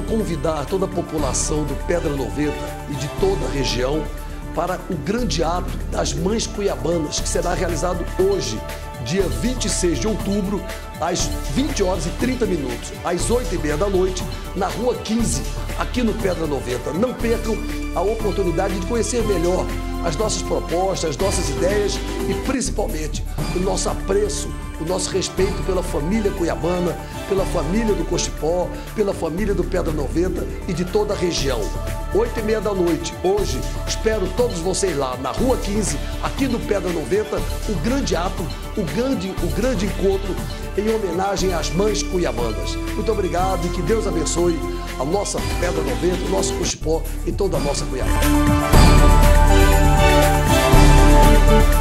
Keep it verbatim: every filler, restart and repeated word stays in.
convidar toda a população do Pedra noventa e de toda a região para o grande ato das Mães Cuiabanas, que será realizado hoje, dia vinte e seis de outubro, às vinte horas e trinta minutos, às oito e meia da noite, na Rua quinze, aqui no Pedra noventa. Não percam a oportunidade de conhecer melhor as nossas propostas, as nossas ideias e, principalmente, o nosso apreço, o nosso respeito pela família cuiabana, pela família do Cochipó, pela família do Pedra noventa e de toda a região. Oito e meia da noite, hoje, espero todos vocês lá na Rua quinze, aqui no Pedra noventa, o grande ato, o grande, o grande encontro em homenagem às Mães Cuiabanas. Muito obrigado e que Deus abençoe a nossa Pedra noventa, o nosso Cochipó e toda a nossa Cuiabá.